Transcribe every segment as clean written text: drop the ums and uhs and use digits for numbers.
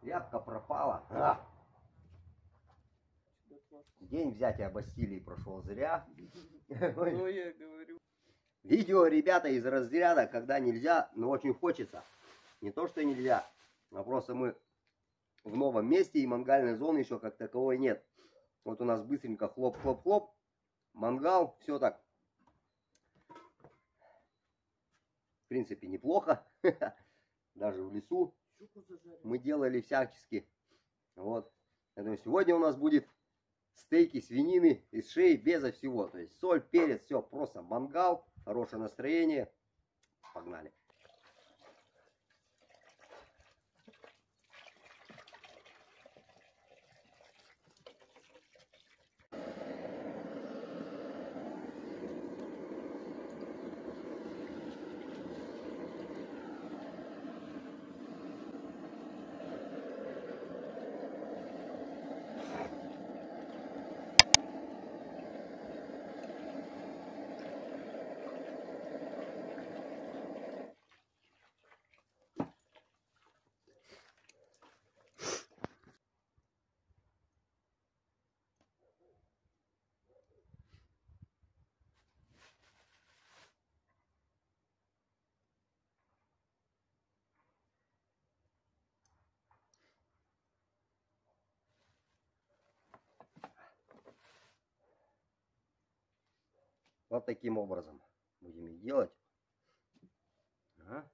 Тряпка пропала. День взятия Бастилии прошел зря. Ну, я говорю. Видео, ребята, из разряда, когда нельзя, но очень хочется. Не то, что нельзя, а просто мы в новом месте, и мангальной зоны еще как таковой нет. Вот у нас быстренько хлоп-хлоп-хлоп, мангал, все так. В принципе, неплохо. Даже в лесу мы делали всячески. Вот. Поэтому сегодня у нас будет стейки свинины из шеи безо всего. То есть соль, перец, все, просто мангал, хорошее настроение. Погнали. Вот таким образом будем их делать. Ага.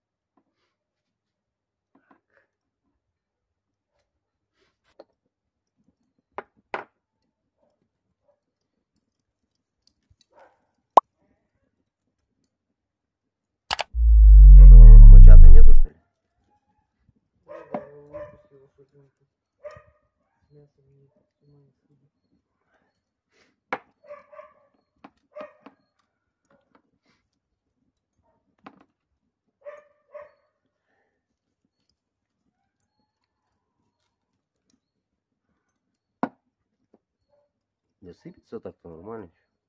Моча-то нету, что ли? Да сыпется так-то нормально.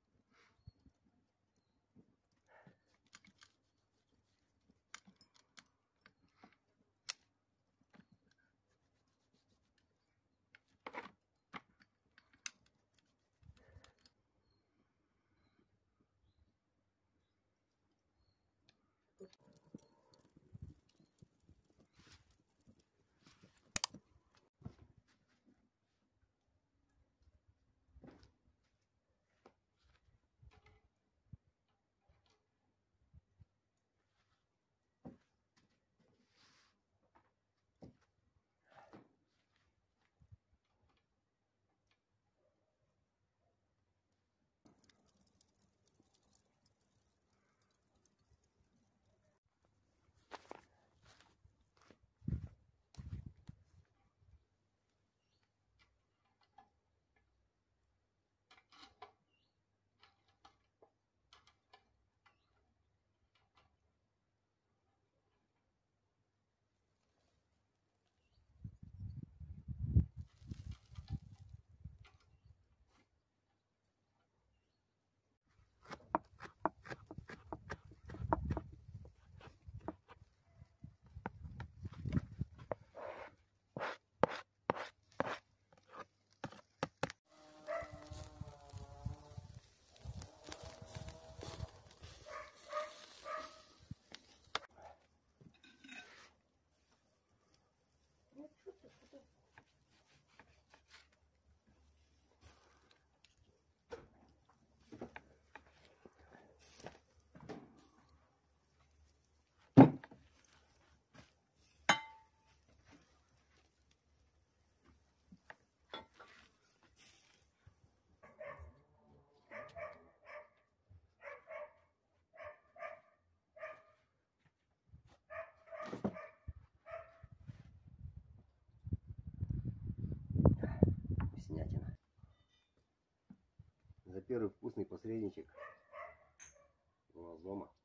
Вкуснятина. За первый вкусный посредничек у нас дома.